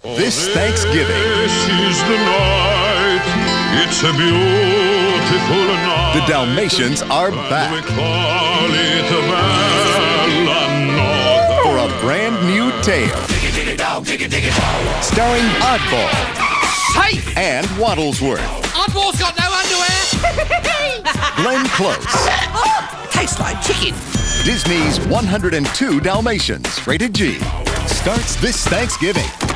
This Thanksgiving. This is the night. It's a beautiful night. The Dalmatians are back. We call it a Bella Notte. For a brand new tale. Starring Oddball. Hey! And Waddlesworth. Oddball's got no underwear! Glenn Close. Oh, tastes like chicken. Disney's 102 Dalmatians, rated G. Starts this Thanksgiving.